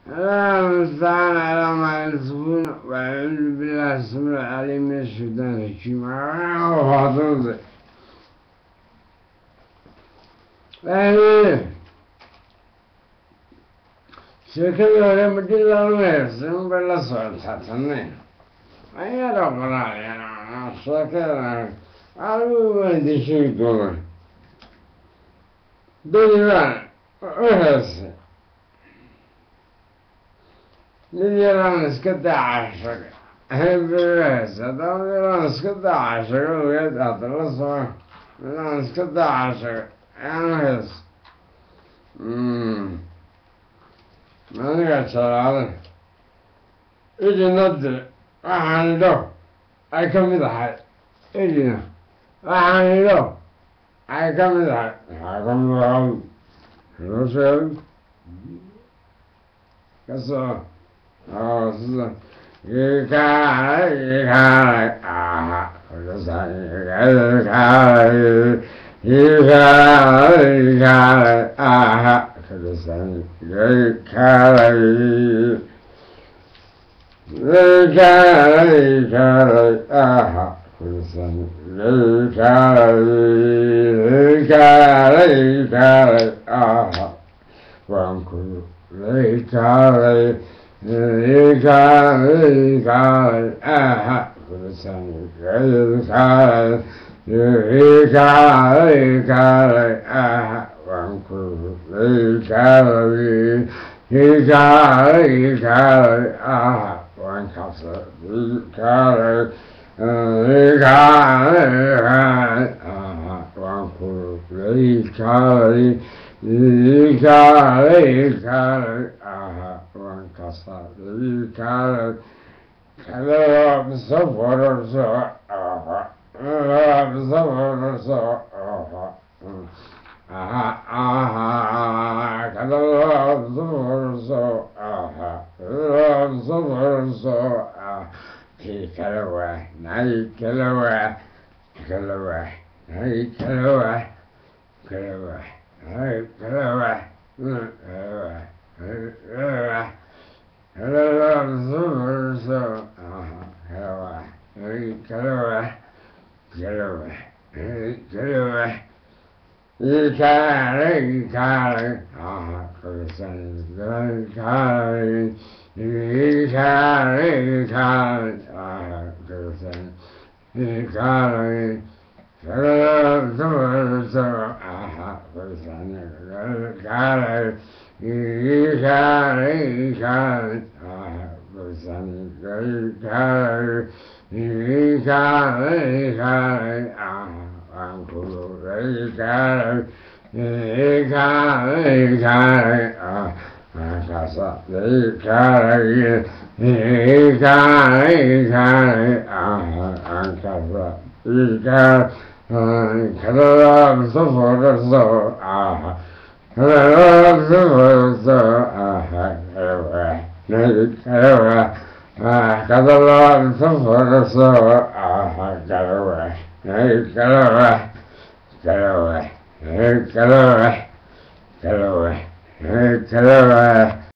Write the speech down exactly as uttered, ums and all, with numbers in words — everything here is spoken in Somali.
لا المستعان على ما يصفون، وأعوذ بالله السميع العليم من الشيطان الرجيم وحضرته أهليه شكل لما جل الميسم بالأسود حسنين أي رقم يعني شكل أعلم ما تشي كله دليل وحس دليل نسكت عشق هب الرئيس دليل نسكت عشق ويد أطلسوا دليل نسكت عشق يعني حس مم ما نقعد شرعنا إجي ندري waxaan idho ay ka mid ahay idina waxaan idho ay ka mid ahay maxaa ka mid ahay loo sheegay kasoo oo sida ikaalay ikaalay aha ikaalay ikaalay ikaalay aha ikaalay Lekari kari aha kusan lekari lekari kari aha wangku lekari lekari kari aha kusan lekari lekari kari aha wangku lekari lekari kari aha one castle, carrot, carrot, one food, carrot, carrot, carrot, one castle, carrot, carrot, so water, so, so water, so, aha, aha, carrot, so water, so, aha. So, so, ah, he cut away, now he cut away, cut away, now he cut away, cut away, now he cut away, cut away, cut away, so, so, ah, cut away, now he cut away, cut away, cut away. You carry, you carry, ah, Christian, you carry, you carry, you carry, ah, Christian, you carry, so, so, so, ah, Christian, you carry, you carry, you carry, ah, Christian, you carry, you carry, you carry, ah. Uncle, they got it, they got it, they got it, ah, Casa, they got it, they got it, they got it, ah, Casa, they got it, Casa, so for so, ah, Casa, so for so, ah, Casa, ah, Casa, so for so, ah, Casa. Hey, get away, get away, hey, get away, get away, hey, get away.